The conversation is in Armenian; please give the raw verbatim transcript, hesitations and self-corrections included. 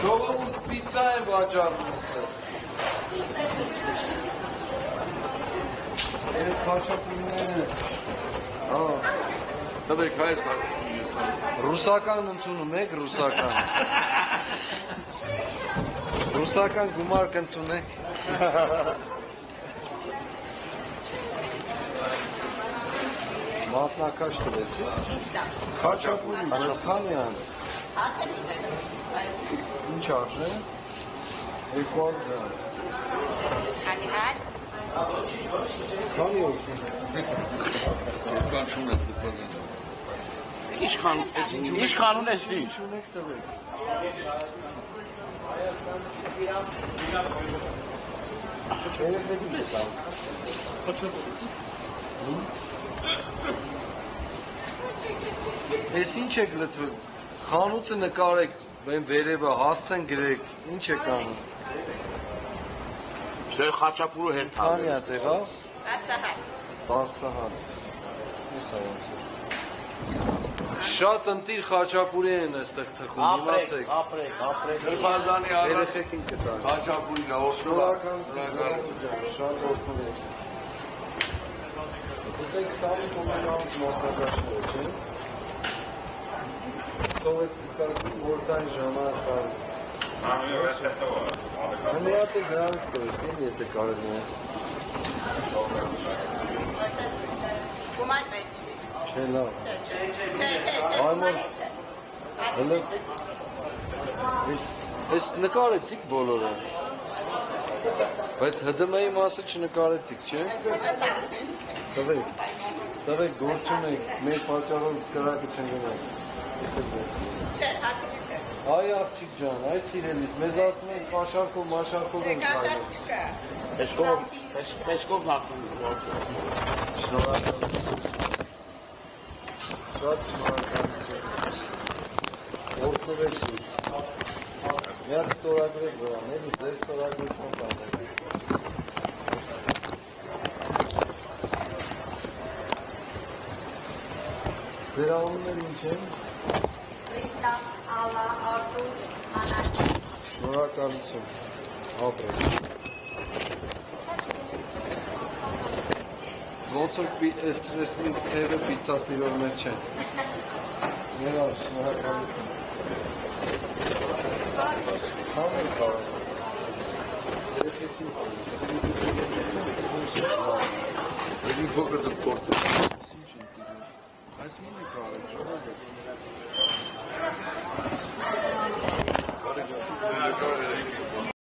Ժողովուրդ պիցա է վաճառում այստեղ։ Ես խաչապուրները։ Հա։ Տվեք հայր կա։ Ռուսական ընդունում եք, ռուսական։ Ռուսական գումար կընդունեք։ Մատնակաշ տվեցի։ Խաչապուրի, քանյան։ Ինչ արժե։ երկու հարյուր դրամ։ Քանի հատ։ Քանի օգնում։ Կան չունեք դպրոց։ Իշխան, իշխան ունես դի։ Ինչ ունեք տվեք։ Երևելի է դա։ Ես ինչ եք լծվել։ Խանութը նկարեք, բեն վերևը հասցեն գրեք, ինչ եք անում։ Սեր խաչապուրը հետ Քանի հատ եղավ։ տասը հատ։ տասը հատ։ Ես այոնց։ Շատ ընտիր խաչապուրի են այստեղ թխում, իմացեք։ ապրեք, ապրեք։ Սրբազանի առաջ Երեխեքին կտան։ խաչապուրի լավ Շնորհակալություն, շատ օգնում եք։ Տեսեք, սարի կոմենանց մոտնակաշները, չէ՞։ Սովետիկան որտային ժամանակ կար։ Հնեատ է գրանց տվեք, են եթե կարելի է։ Գումար պետք։ Չէ, լավ։ Այմոր։ Հլը, ես նկարեցիք բոլորը, բայց հդ մ-ի մասը չնկարեցիք, չէ։ Տվեք, տվեք, գործ չունեք, մեր պատճառով կրակը չնգնակ։ Չէ, հացինը չէ։ Այ աղջիկ ջան, այ սիրելիս, մեզ ասում են կաշարկով, մաշարկով են Կաշարք կայնում։ չկա։ Պեսկով, պեսկով նացին։ Շնորհակալություն։ Շատ շնորհակալություն։ Օգնվեք դուք։ Միած ստորագրեք վրան, էլի, ձեր ստորագրություն տանեք։ Ձեր անունները ինչ են։ Ռիտա, Ալա, Արտուր, Մանակ։ Շնորհակալություն։ Ապրեք։ Ոնց որ այս մի թևը պիցա սիրողներ չեն։ Ներավ, շնորհակալություն։ Քան եք կարող։ Ելի փոքր դպորտ։ Այս մինի կարող եք, շնորհակալություն։